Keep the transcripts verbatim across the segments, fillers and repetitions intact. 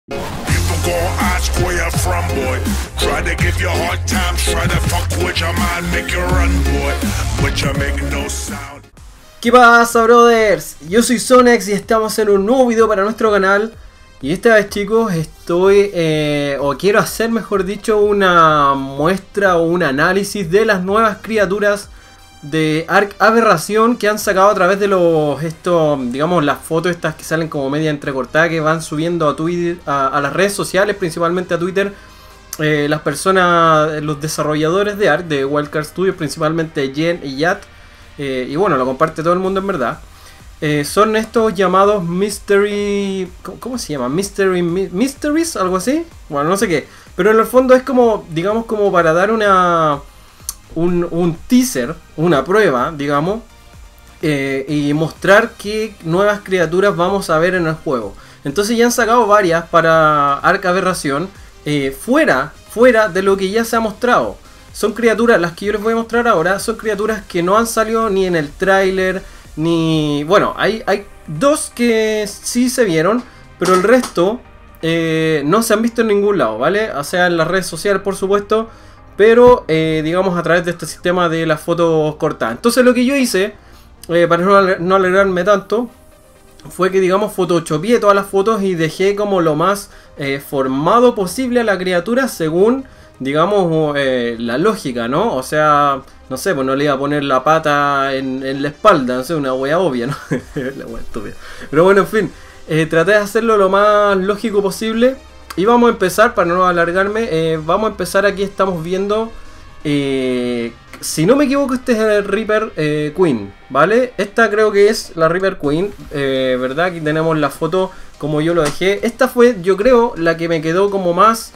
People gon' ask where you're from, boy. Try to give you hard times, try to fuck with your mind, make you run, boy. But you make no sound. ¿Qué pasa, brothers? Yo soy Zonex y estamos en un nuevo video para nuestro canal. Y esta vez, chicos, estoy, eh, o quiero hacer, mejor dicho, una muestra o un análisis de las nuevas criaturas de Ark Aberración que han sacado a través de los, esto, digamos, las fotos estas que salen como media entrecortadas, que van subiendo a Twitter, a, a las redes sociales, principalmente a Twitter, eh, las personas, los desarrolladores de Ark, de Wildcard Studios, principalmente Jen y Yat, eh, y bueno, lo comparte todo el mundo en verdad. Eh, son estos llamados Mystery... ¿Cómo, cómo se llama? Mystery... Mysteries, algo así. Bueno, no sé qué. Pero en el fondo es como, digamos, como para dar una... Un, un teaser, una prueba, digamos. Eh, y mostrar qué nuevas criaturas vamos a ver en el juego. Entonces ya han sacado varias para Ark Aberración. Eh, fuera, fuera de lo que ya se ha mostrado. Son criaturas, las que yo les voy a mostrar ahora, son criaturas que no han salido ni en el tráiler... Ni... Bueno, hay, hay dos que sí se vieron, pero el resto eh, no se han visto en ningún lado, ¿vale? O sea, en las redes sociales, por supuesto, pero eh, digamos a través de este sistema de las fotos cortadas. Entonces lo que yo hice, eh, para no, no alegrarme tanto, fue que, digamos, photoshopeé todas las fotos y dejé como lo más eh, formado posible a la criatura según, digamos, eh, la lógica, ¿no? O sea... No sé, pues no le iba a poner la pata en, en la espalda, no sé, una wea obvia, ¿no? La wea estúpida. Pero bueno, en fin, eh, traté de hacerlo lo más lógico posible. Y vamos a empezar, para no alargarme, eh, vamos a empezar. Aquí estamos viendo, eh, si no me equivoco, este es el Reaper eh, Queen, ¿vale? Esta creo que es la Reaper Queen, eh, ¿verdad? Aquí tenemos la foto como yo lo dejé. Esta fue, yo creo, la que me quedó como más...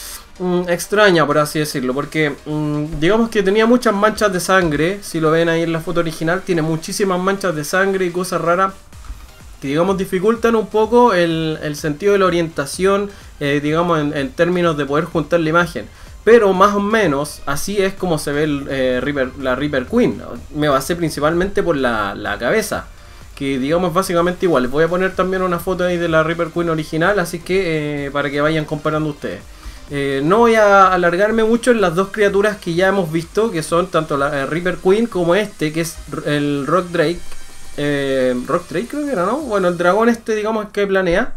extraña, por así decirlo, porque mmm, digamos que tenía muchas manchas de sangre. Si lo ven ahí en la foto original, tiene muchísimas manchas de sangre y cosas raras que, digamos, dificultan un poco el, el sentido de la orientación, eh, digamos, en, en términos de poder juntar la imagen. Pero más o menos así es como se ve el, eh, Reaper, la Reaper Queen. Me basé principalmente por la, la cabeza, que, digamos, básicamente igual. Les voy a poner también una foto ahí de la Reaper Queen original, así que eh, para que vayan comparando ustedes. Eh, no voy a alargarme mucho en las dos criaturas que ya hemos visto, que son tanto la eh, Reaper Queen como este, que es el Rock Drake. Eh, Rock Drake creo que era, ¿no? Bueno, el dragón este, digamos, que planea.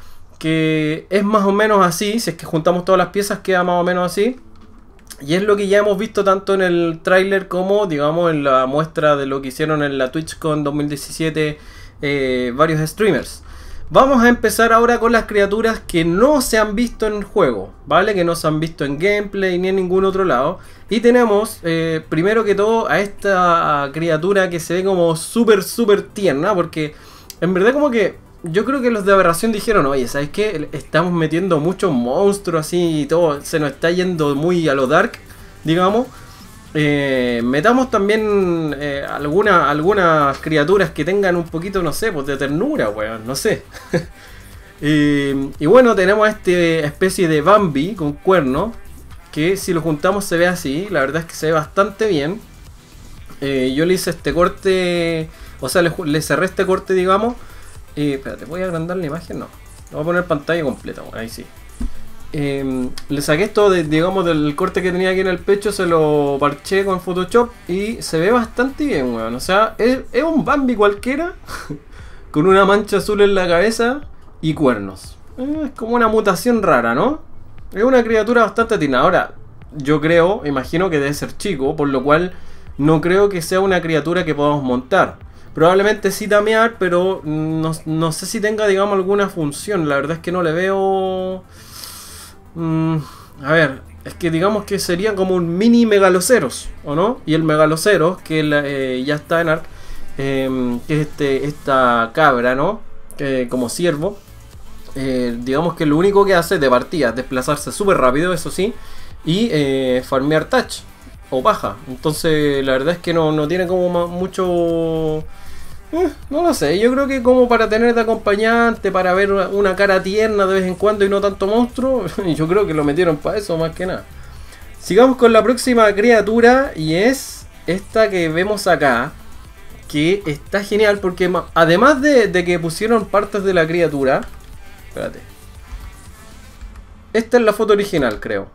Que es más o menos así, si es que juntamos todas las piezas queda más o menos así. Y es lo que ya hemos visto tanto en el tráiler como, digamos, en la muestra de lo que hicieron en la TwitchCon dos mil diecisiete eh, varios streamers. Vamos a empezar ahora con las criaturas que no se han visto en el juego, ¿vale? Que no se han visto en gameplay ni en ningún otro lado. Y tenemos, eh, primero que todo, a esta criatura que se ve como súper, súper tierna. Porque en verdad como que yo creo que los de Aberración dijeron, oye, ¿sabes qué? Estamos metiendo muchos monstruos así y todo, se nos está yendo muy a lo dark, digamos. Eh, metamos también eh, alguna, algunas criaturas que tengan un poquito, no sé, pues de ternura, weón, no sé. y, y bueno, tenemos a esta especie de Bambi con cuerno, que si lo juntamos se ve así, la verdad es que se ve bastante bien. Eh, yo le hice este corte, o sea, le, le cerré este corte, digamos. Eh, espérate, ¿voy a agrandar la imagen? No, lo voy a poner pantalla completa, bueno, ahí sí. Eh, le saqué esto de, digamos, del corte que tenía aquí en el pecho, se lo parché con Photoshop y se ve bastante bien, weón. O sea, es, es un Bambi cualquiera con una mancha azul en la cabeza y cuernos. Eh, es como una mutación rara, ¿no? Es una criatura bastante tierna. Ahora, yo creo, imagino que debe ser chico, por lo cual no creo que sea una criatura que podamos montar. Probablemente sí tamear, pero no, no sé si tenga, digamos, alguna función. La verdad es que no le veo... Mm, a ver, es que digamos que sería como un mini Megaloceros, ¿o no? Y el Megaloceros, que la, eh, ya está en Ark, eh, que es este, esta cabra, ¿no? Que, como ciervo, eh, digamos que lo único que hace de partida es desplazarse súper rápido, eso sí, y eh, farmear touch o paja. Entonces la verdad es que no, no tiene como mucho... Eh, no lo sé, yo creo que como para tener de acompañante, para ver una, una cara tierna de vez en cuando y no tanto monstruo, yo creo que lo metieron para eso más que nada. Sigamos con la próxima criatura y es esta que vemos acá, que está genial porque además de, de que pusieron partes de la criatura, espérate, esta es la foto original, creo.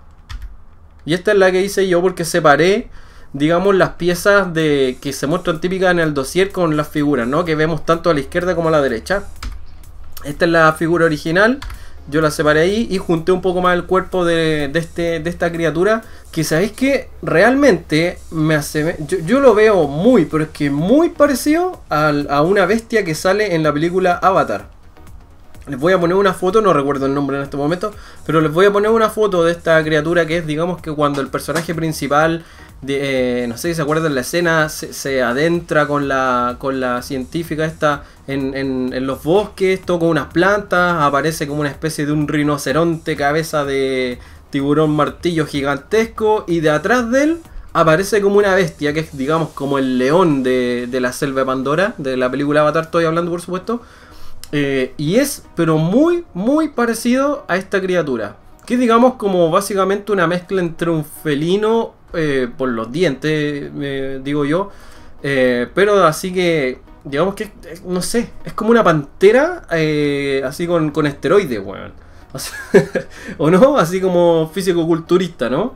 Y esta es la que hice yo porque separé, digamos, las piezas de que se muestran típicas en el dossier con las figuras, ¿no? Que vemos tanto a la izquierda como a la derecha. Esta es la figura original. Yo la separé ahí y junté un poco más el cuerpo de, de, este, de esta criatura. Que sabéis que realmente me hace... Yo, yo lo veo muy, pero es que muy parecido a, a una bestia que sale en la película Avatar. Les voy a poner una foto, no recuerdo el nombre en este momento, pero les voy a poner una foto de esta criatura que es, digamos, que cuando el personaje principal, de, eh, no sé si se acuerdan la escena, se, se adentra con la, con la científica esta en, en, en los bosques, toca unas plantas, aparece como una especie de un rinoceronte cabeza de tiburón martillo gigantesco y de atrás de él aparece como una bestia que es, digamos, como el león de, de la selva de Pandora, de la película Avatar estoy hablando, por supuesto. Eh, y es, pero muy, muy parecido a esta criatura. Que es, digamos, como básicamente una mezcla entre un felino, eh, por los dientes, eh, digo yo. Eh, pero así que, digamos que, no sé, es como una pantera, eh, así con, con esteroides, weón. O sea, ¿o no? Así como físico-culturista, ¿no?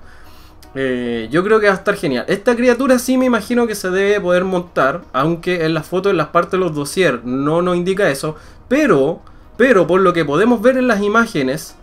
Eh, yo creo que va a estar genial. Esta criatura sí me imagino que se debe poder montar, aunque en las fotos, en las partes de los dossier no nos indica eso. Pero, pero por lo que podemos ver en las imágenes,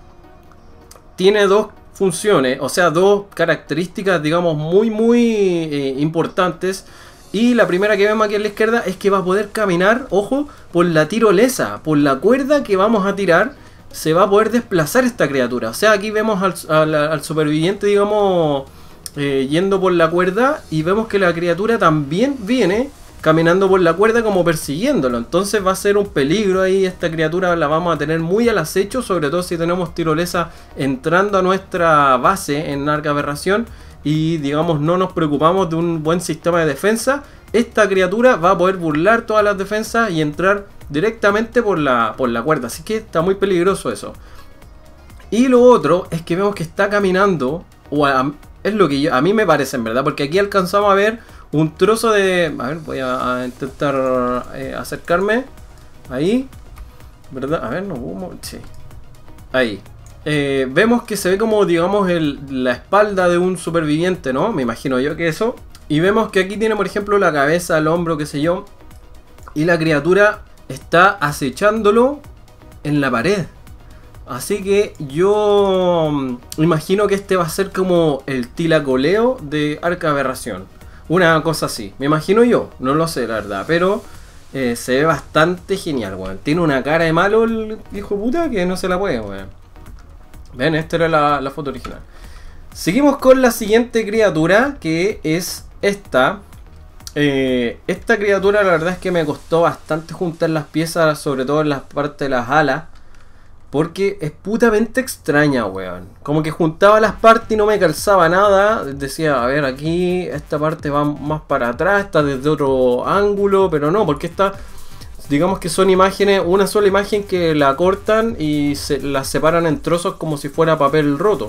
tiene dos funciones, o sea, dos características, digamos, muy, muy eh, importantes. Y la primera que vemos aquí a la izquierda es que va a poder caminar, ojo, por la tirolesa, por la cuerda que vamos a tirar, se va a poder desplazar esta criatura. O sea, aquí vemos al, al, al superviviente, digamos, eh, yendo por la cuerda y vemos que la criatura también viene caminando por la cuerda como persiguiéndolo. Entonces va a ser un peligro ahí. Esta criatura la vamos a tener muy al acecho, sobre todo si tenemos tirolesa entrando a nuestra base en Arca Aberración y, digamos, no nos preocupamos de un buen sistema de defensa. Esta criatura va a poder burlar todas las defensas y entrar directamente por la, por la cuerda. Así que está muy peligroso eso. Y lo otro es que vemos que está caminando, o a, es lo que yo, a mí me parece en verdad, porque aquí alcanzamos a ver un trozo de... A ver, voy a, a intentar eh, acercarme. Ahí. ¿Verdad? A ver, no hubo... Sí. Ahí. Eh, vemos que se ve como, digamos, el, la espalda de un superviviente, ¿no? Me imagino yo que eso. Y vemos que aquí tiene, por ejemplo, la cabeza, el hombro, qué sé yo. Y la criatura está acechándolo en la pared. Así que yo imagino que este va a ser como el tilacoleo de Arca Aberración. Una cosa así, me imagino yo, no lo sé la verdad, pero eh, se ve bastante genial, weón. Tiene una cara de malo el hijo de puta que no se la puede, weón. Ven, esta era la, la foto original. Seguimos con la siguiente criatura, que es esta. Eh, esta criatura la verdad es que me costó bastante juntar las piezas, sobre todo en las partes de las alas. Porque es putamente extraña, weón. Como que juntaba las partes y no me calzaba nada. Decía, a ver, aquí esta parte va más para atrás, está desde otro ángulo, pero no, porque esta, digamos que son imágenes, una sola imagen que la cortan y se la separan en trozos como si fuera papel roto.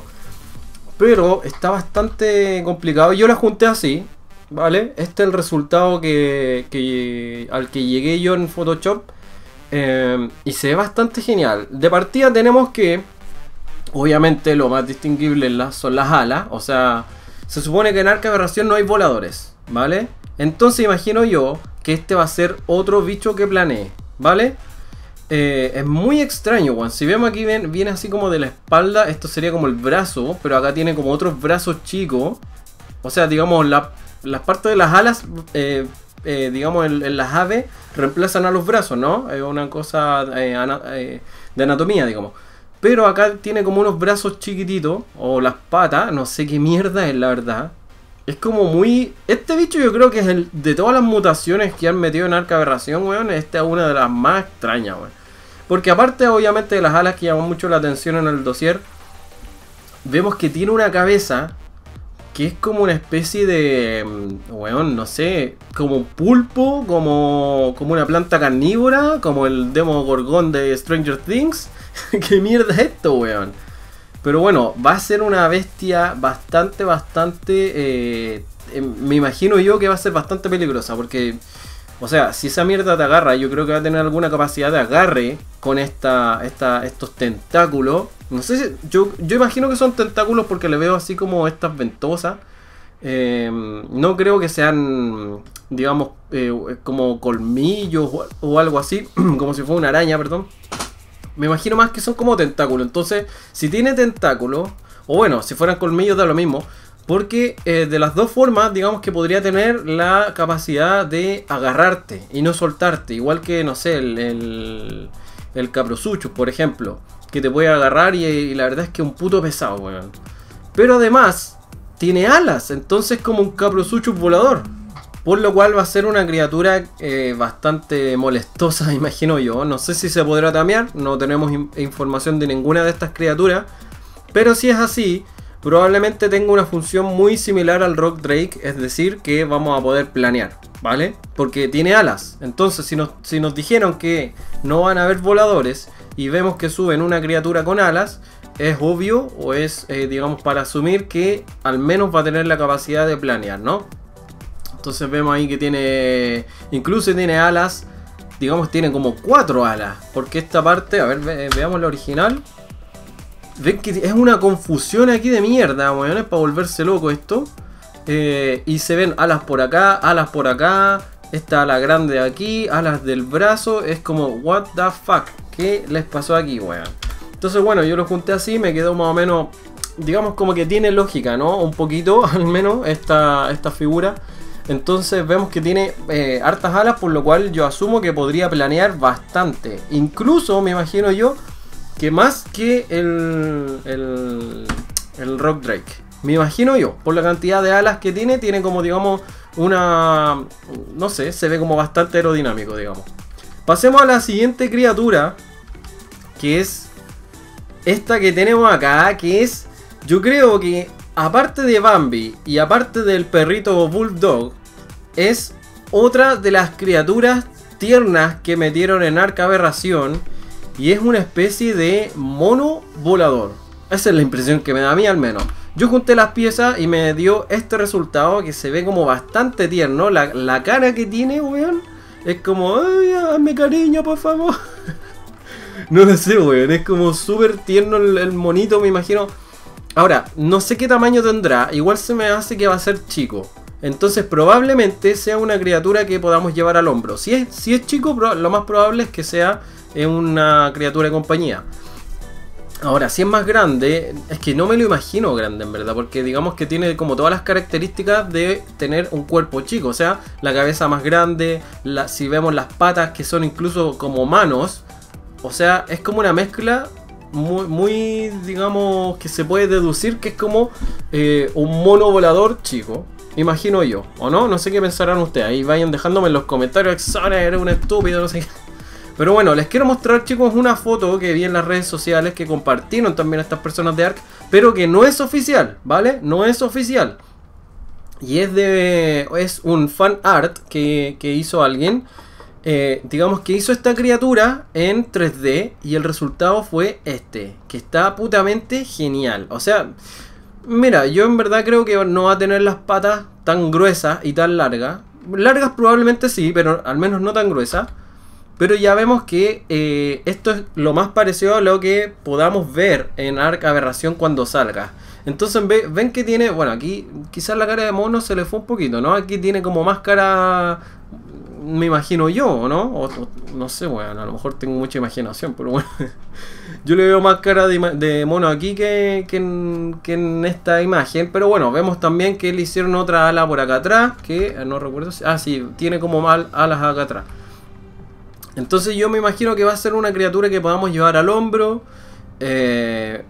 Pero está bastante complicado. Yo la junté así, ¿vale? Este es el resultado que, que al que llegué yo en Photoshop. Eh, y se ve bastante genial. De partida tenemos que, obviamente lo más distinguible son las alas. O sea, se supone que en Arca Aberración no hay voladores, ¿vale? Entonces imagino yo que este va a ser otro bicho que planee, ¿vale? Eh, es muy extraño, Juan. Si vemos aquí ven, viene así como de la espalda. Esto sería como el brazo, pero acá tiene como otros brazos chicos. O sea, digamos, la, las partes de las alas... Eh, Eh, digamos en, en las aves reemplazan a los brazos, ¿no? Es una cosa eh, ana eh, de anatomía, digamos. Pero acá tiene como unos brazos chiquititos, o las patas, no sé qué mierda es la verdad. Es como muy... Este bicho yo creo que es el de todas las mutaciones que han metido en Arca Aberración, weón. Esta es una de las más extrañas, weón. Porque aparte obviamente de las alas que llaman mucho la atención en el dossier, vemos que tiene una cabeza que es como una especie de, weón, no sé, como un pulpo, como, como una planta carnívora, como el Demogorgon de Stranger Things. ¿Qué mierda es esto, weón? Pero bueno, va a ser una bestia bastante, bastante, eh, eh, me imagino yo que va a ser bastante peligrosa, porque O sea, si esa mierda te agarra, yo creo que va a tener alguna capacidad de agarre con esta, esta, estos tentáculos. No sé si... Yo, yo imagino que son tentáculos porque le veo así como estas ventosas. Eh, no creo que sean, digamos, eh, como colmillos o, o algo así. Como si fuera una araña, perdón. Me imagino más que son como tentáculos. Entonces, si tiene tentáculos, o bueno, si fueran colmillos da lo mismo. Porque eh, de las dos formas, digamos que podría tener la capacidad de agarrarte y no soltarte. Igual que, no sé, el, el, el Caprosuchus, por ejemplo. Que te puede agarrar y, y la verdad es que es un puto pesado, weón. Pero además, tiene alas. Entonces como un Caprosuchus volador. Por lo cual va a ser una criatura eh, bastante molestosa, imagino yo. No sé si se podrá tamear. No tenemos in información de ninguna de estas criaturas. Pero si es así... probablemente tenga una función muy similar al Rock Drake, es decir, que vamos a poder planear, ¿vale? Porque tiene alas. Entonces, si nos, si nos dijeron que no van a haber voladores y vemos que suben una criatura con alas, es obvio o es, eh, digamos, para asumir que al menos va a tener la capacidad de planear, ¿no? Entonces vemos ahí que tiene, incluso tiene alas, digamos, tiene como cuatro alas, porque esta parte, a ver, ve, veamos la original. Ven que es una confusión aquí de mierda, weón, es para volverse loco esto. Eh, y se ven alas por acá, alas por acá. Esta ala grande de aquí, alas del brazo. Es como, what the fuck, ¿qué les pasó aquí, weón? Entonces, bueno, yo lo junté así, me quedó más o menos, digamos, como que tiene lógica, ¿no? Un poquito, al menos, esta, esta figura. Entonces vemos que tiene eh, hartas alas, por lo cual yo asumo que podría planear bastante. Incluso, me imagino yo, que más que el, el, el Rock Drake. Me imagino yo, por la cantidad de alas que tiene, tiene como, digamos, una... no sé, se ve como bastante aerodinámico, digamos. Pasemos a la siguiente criatura, que es esta que tenemos acá, que es, yo creo que, aparte de Bambi y aparte del perrito Bulldog, es otra de las criaturas tiernas que metieron en Arca Aberración. Y es una especie de mono volador. Esa es la impresión que me da a mí, al menos. Yo junté las piezas y me dio este resultado que se ve como bastante tierno. La, la cara que tiene, weón, es como, ay, hazme cariño, por favor. No lo sé, weón, es como súper tierno el, el monito, me imagino. Ahora, no sé qué tamaño tendrá. Igual se me hace que va a ser chico. Entonces probablemente sea una criatura que podamos llevar al hombro. Si es, si es chico, lo más probable es que sea... es una criatura de compañía. Ahora, si es más grande, es que no me lo imagino grande en verdad, porque digamos que tiene como todas las características de tener un cuerpo chico. O sea, la cabeza más grande, la, si vemos las patas que son incluso como manos. O sea, es como una mezcla muy, muy digamos, que se puede deducir que es como eh, un mono volador chico. Imagino yo, ¿o no? No sé qué pensarán ustedes. Ahí vayan dejándome en los comentarios. Xana, eres un estúpido, no sé qué. Pero bueno, les quiero mostrar, chicos, una foto que vi en las redes sociales que compartieron también estas personas de Ark, pero que no es oficial, ¿vale? No es oficial. Y es de es un fan art que, que hizo alguien. Eh, digamos que hizo esta criatura en tres D y el resultado fue este, que está putamente genial. O sea, mira, yo en verdad creo que no va a tener las patas tan gruesas y tan largas. Largas probablemente sí, pero al menos no tan gruesas. Pero ya vemos que eh, esto es lo más parecido a lo que podamos ver en Ark Aberración cuando salga. Entonces ve, ven que tiene, bueno, aquí quizás la cara de mono se le fue un poquito, ¿no? Aquí tiene como más cara, me imagino yo, ¿no? O, o, no sé, bueno, a lo mejor tengo mucha imaginación, pero bueno. Yo le veo más cara de, de mono aquí que, que, en, que en esta imagen. Pero bueno, vemos también que le hicieron otra ala por acá atrás, que no recuerdo si... Ah, sí, tiene como mal alas acá atrás. Entonces yo me imagino que va a ser una criatura que podamos llevar al hombro. Eh,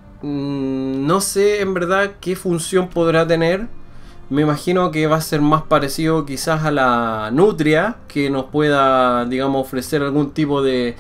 no sé en verdad qué función podrá tener. Me imagino que va a ser más parecido quizás a la nutria, que nos pueda, digamos, ofrecer algún tipo de,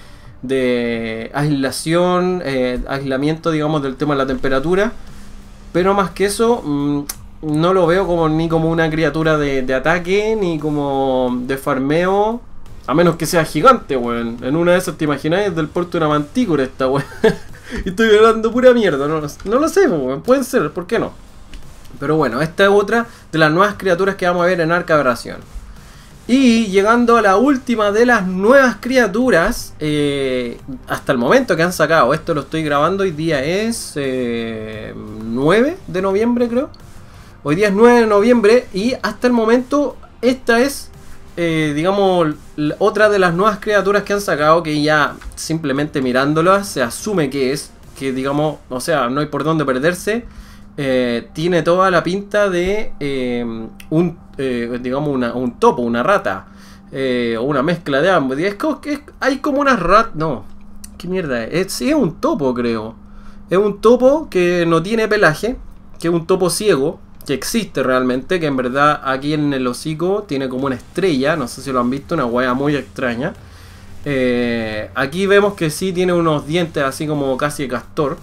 de aislación, eh, aislamiento, digamos, del tema de la temperatura. Pero más que eso, mmm, no lo veo como ni como una criatura de, de ataque, ni como de farmeo. A menos que sea gigante, weón. En una de esas te imagináis del porte de una mantícora esta, weón. Y estoy hablando pura mierda. No, no lo sé, weón. Pueden ser, ¿por qué no? Pero bueno, esta es otra de las nuevas criaturas que vamos a ver en Ark Aberración. Y llegando a la última de las nuevas criaturas, eh, hasta el momento que han sacado, esto lo estoy grabando, hoy día es eh, nueve de noviembre creo. Hoy día es nueve de noviembre y hasta el momento esta es, eh, digamos, otra de las nuevas criaturas que han sacado, que ya simplemente mirándolas se asume que es, que digamos, o sea, no hay por dónde perderse. Eh, tiene toda la pinta de eh, un, eh, digamos, una, un topo, una rata, eh, o una mezcla de ambos. Es como, es, hay como una rata, no, qué mierda es, es, es un topo creo, es un topo que no tiene pelaje, que es un topo ciego, que existe realmente, que en verdad aquí en el hocico tiene como una estrella, no sé si lo han visto, una hueá muy extraña. Eh, aquí vemos que sí tiene unos dientes así como casi de castor.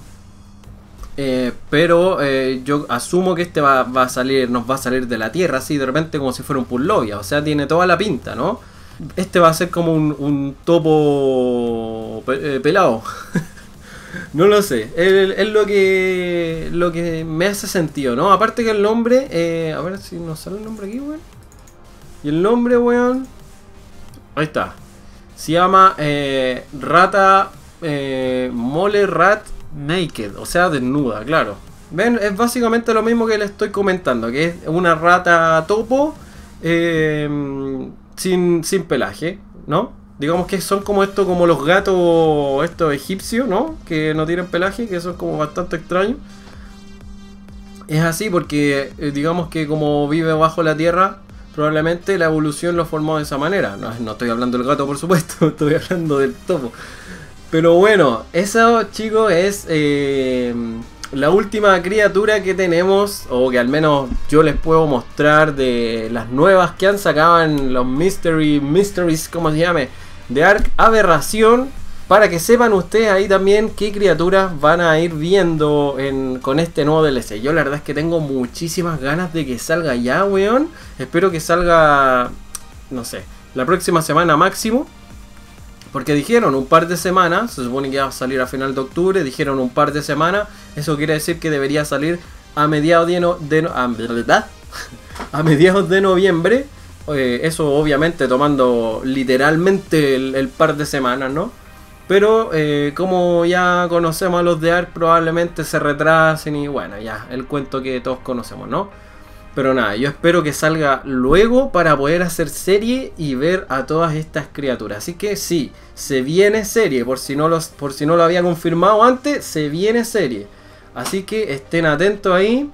Eh, pero eh, yo asumo que este va, va a salir, nos va a salir de la tierra así de repente como si fuera un Purlovia. O sea, tiene toda la pinta, ¿no? Este va a ser como un, un topo pe eh, pelado. No lo sé. Es, es lo que lo que me hace sentido, ¿no? Aparte que el nombre, eh, a ver si nos sale el nombre aquí, weón. Y el nombre, weón, ahí está. Se llama eh, Rata eh, Mole Rat Naked, o sea, desnuda, claro. Ven, es básicamente lo mismo que le estoy comentando, que es una rata topo eh, sin, sin pelaje, ¿no? Digamos que son como esto, como los gatos estos egipcios, ¿no? Que no tienen pelaje, que son como bastante extraños. Es así porque, eh, digamos que como vive bajo la tierra, probablemente la evolución lo formó de esa manera. No, no estoy hablando del gato, por supuesto, estoy hablando del topo. Pero bueno, eso, chicos, es eh, la última criatura que tenemos, o que al menos yo les puedo mostrar de las nuevas que han sacado en los Mystery, Mysteries, ¿cómo se llame? De Ark Aberración, para que sepan ustedes ahí también qué criaturas van a ir viendo en, con este nuevo D L C. Yo la verdad es que tengo muchísimas ganas de que salga ya, weón. Espero que salga, no sé, la próxima semana máximo. Porque dijeron un par de semanas, se supone que va a salir a final de octubre, dijeron un par de semanas, eso quiere decir que debería salir a mediados de, no, de, no, a, ¿verdad? a mediados de noviembre, eh, eso obviamente tomando literalmente el, el par de semanas, ¿no? Pero eh, como ya conocemos a los de Ark, probablemente se retrasen y bueno, ya, el cuento que todos conocemos, ¿no? Pero nada, yo espero que salga luego para poder hacer serie y ver a todas estas criaturas. Así que sí, se viene serie, por si no, los, por si no lo había confirmado antes, se viene serie. Así que estén atentos ahí.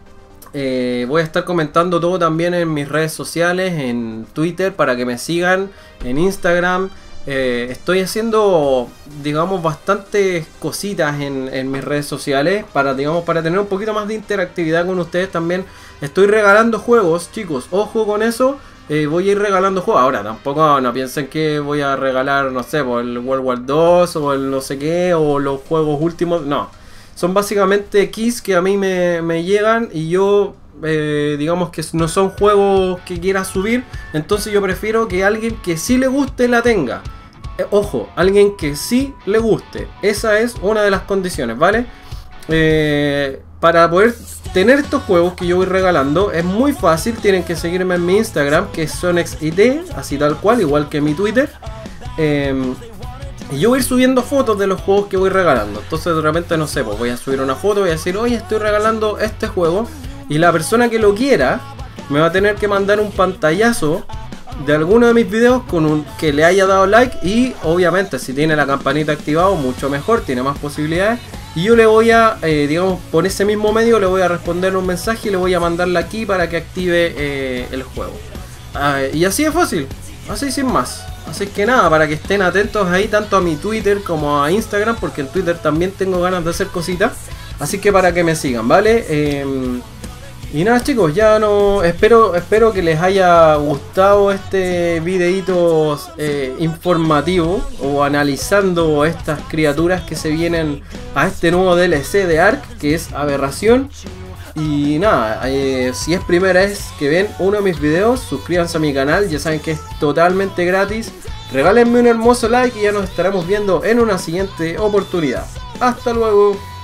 Eh, voy a estar comentando todo también en mis redes sociales, en Twitter, para que me sigan, en Instagram. Eh, estoy haciendo, digamos, bastantes cositas en, en mis redes sociales para, digamos, para tener un poquito más de interactividad con ustedes también. Estoy regalando juegos, chicos, ojo con eso. Eh, voy a ir regalando juegos. Ahora, tampoco no piensen que voy a regalar, no sé, por el World War dos o el no sé qué, o los juegos últimos. No, son básicamente keys que a mí me, me llegan y yo... Eh, digamos que no son juegos que quiera subir, entonces yo prefiero que alguien que sí le guste la tenga. Eh, ojo, alguien que sí le guste, esa es una de las condiciones, ¿vale? Eh, para poder tener estos juegos que yo voy regalando es muy fácil, tienen que seguirme en mi Instagram, que es SonexIT, así tal cual, igual que mi Twitter. Eh, Y yo voy a ir subiendo fotos de los juegos que voy regalando. Entonces de repente, no sé, pues voy a subir una foto, voy a decir, oye, estoy regalando este juego. Y la persona que lo quiera me va a tener que mandar un pantallazo de alguno de mis videos con un que le haya dado like. Y obviamente si tiene la campanita activada, mucho mejor, tiene más posibilidades. Y yo le voy a, eh, digamos, por ese mismo medio le voy a responder un mensaje y le voy a mandarla aquí para que active eh, el juego. Ah, y así es fácil, así sin más. Así que nada, para que estén atentos ahí tanto a mi Twitter como a Instagram, porque en Twitter también tengo ganas de hacer cositas. Así que para que me sigan, ¿vale? Eh, y nada, chicos, ya no... Espero, espero que les haya gustado este videíto eh, informativo, o analizando estas criaturas que se vienen a este nuevo D L C de Ark, que es Aberración. Y nada, eh, si es primera vez que ven uno de mis videos, suscríbanse a mi canal, ya saben que es totalmente gratis. Regálenme un hermoso like y ya nos estaremos viendo en una siguiente oportunidad. Hasta luego.